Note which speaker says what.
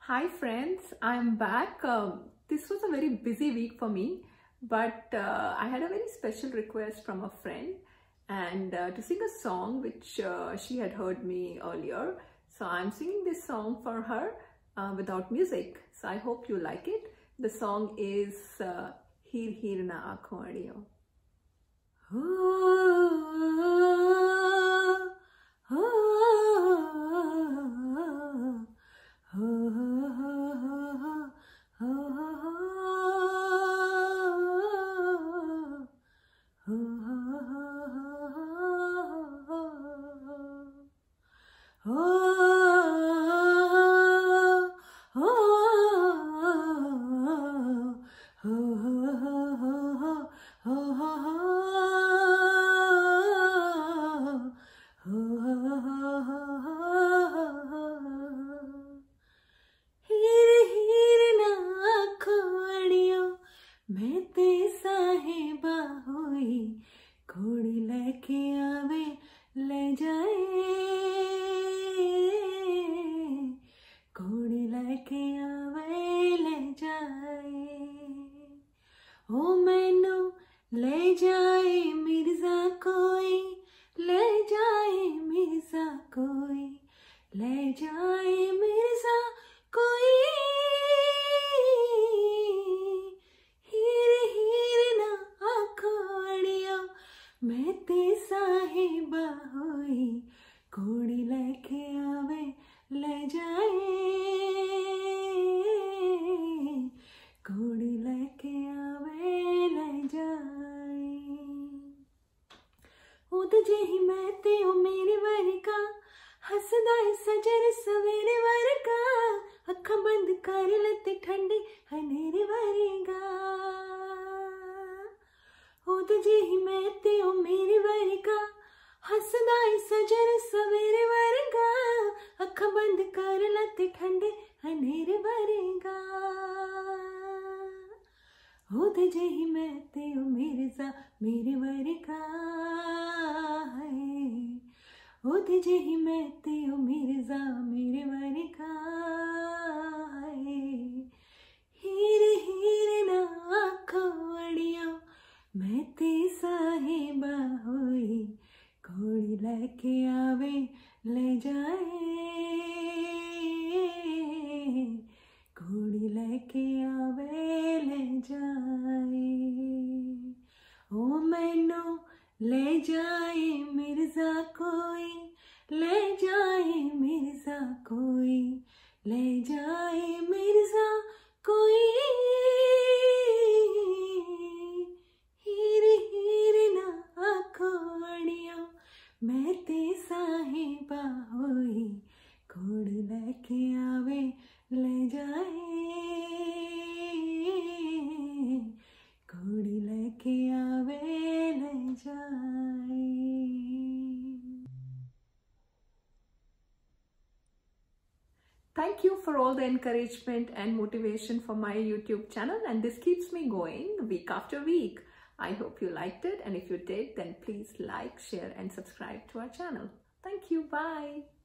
Speaker 1: Hi friends, I'm back. This was a very busy week for me, but I had a very special request from a friend and to sing a song which she had heard me earlier. So I'm singing this song for her without music. So I hope you like it. The song is Heer Heer Na Aankhon Adiyo. मैं ते साहिबा होई घोड़ी लेके आवे ले जाए घोड़ी लेके आवे ले जाए ओ मैनू ले जाए मिर्जा कोई ले जाए मिर्जा कोई ले जाए मिर्जा कोई मैं ते साहिबा होई घोड़ी लेके आवे ले जाए घोड़ी लेके आवे ले जाए उद जेही मैं ते ओ मेरे वर्गा हसदा है सजर सवेरे वर्गा अखा बंद कर लते ठंडी हनेरे वर्गा उद जेही मैं ते ओ मेरे वर्गा हसदा है सजर सवेरे वर्गा अखा बंद कर लते ठंडे हनेरे वर्गा उद जेही मैं ते ओ मेरे वर्गा है उद जेही मैं ते ओ मेरे वर्गा है हीर हीर ना आँखों अड़ियो मैं ते साहिबा होई घोड़ी लेके आवे ले जाए घोड़ी लेके आवे ले जाए ओ मैनू ले जाए मिर्जा कोई ले जाए मिर्जा कोई ले जाए मिर्जा कोई मैं ते साहिबा होई घोड़ी लेके आवे ले जाए घोड़ी लेके आवे ले जाए. Thank you for all the encouragement and motivation for my YouTube channel, and this keeps me going week after week. I hope you liked it, and if you did, then please like, share and subscribe to our channel. Thank you. Bye.